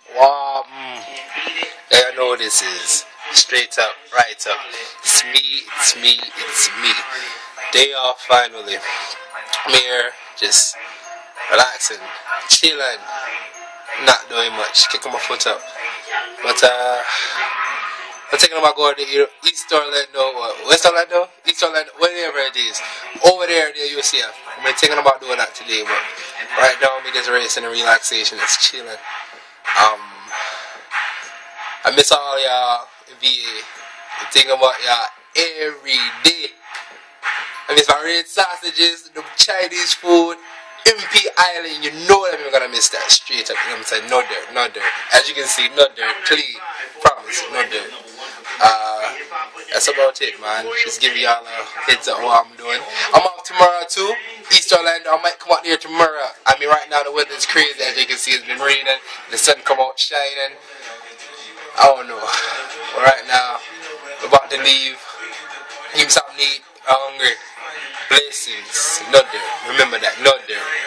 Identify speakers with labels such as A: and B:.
A: Wow, I know this is straight up, right up. It's me. Day off finally. I'm here, just relaxing, chilling, not doing much, kicking my foot up. But I'm thinking about going to East Orlando, West Orlando, East Orlando, whatever it is, over there near UCF. I'm thinking about doing that today, but right now I'm just racing and relaxation, it's chilling. I miss all y'all VA. I'm thinking about y'all every day. I miss my red sausages, the Chinese food, MP Island, you know that I'm gonna miss that straight up. You know what I'm saying? No dirt. As you can see, no dirt, clean. Promise, no dirt. That's about it, man. Just give y'all a heads up what I'm doing. I'm off tomorrow too. East Orlando. I might come out here tomorrow. I mean, right now the weather is crazy. As you can see, it's been raining. The sun come out shining. I don't know. But right now, we're about to leave. Give me something to eat. I'm hungry. Blessings. No dirt. Remember that. No dirt.